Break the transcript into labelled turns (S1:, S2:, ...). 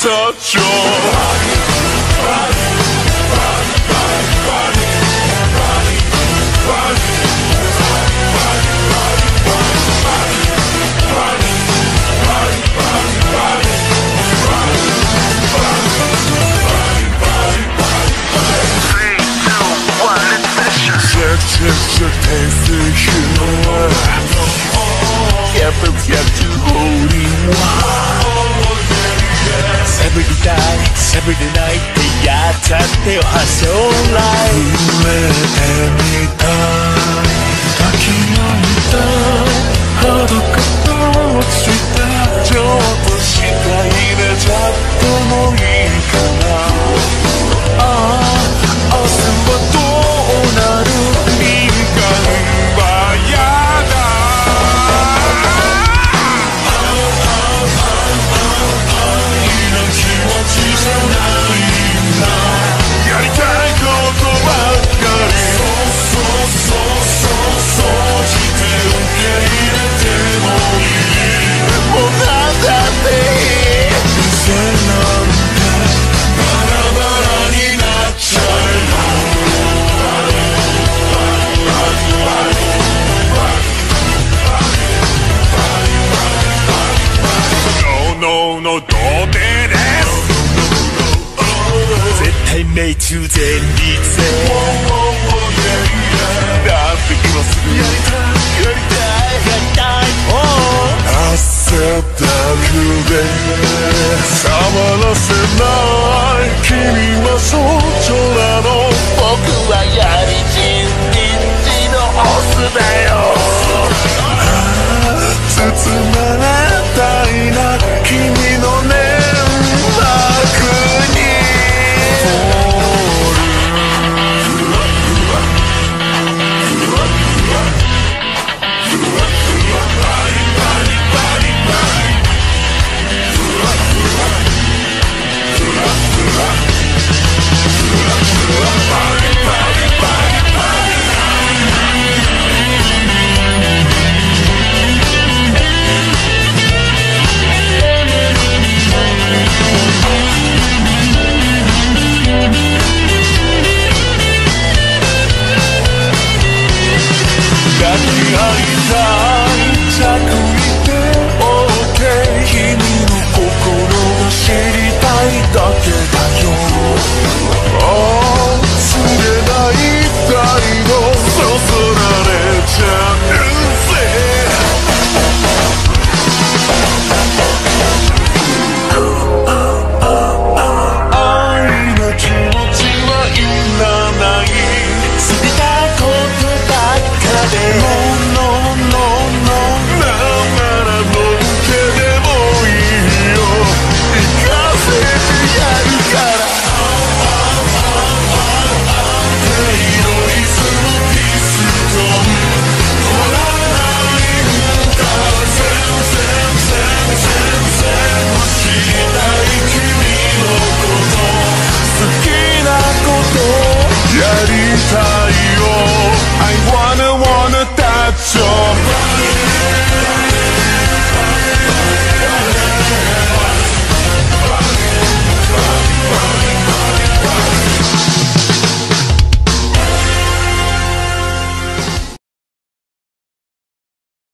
S1: touch your Just a taste of you. Careful, you have to hold you. Every day, every night, they got that they are so light. Anytime, talking on the how to go street. Just a shine, just a no ikana. Ah, awesome, but目中全力でなんて今すぐやりたいやりたいやりたい汗だくで触らせない君はそちらの僕はやりちん日のオスだよ包まれたいな君の粘膜にやりたいよ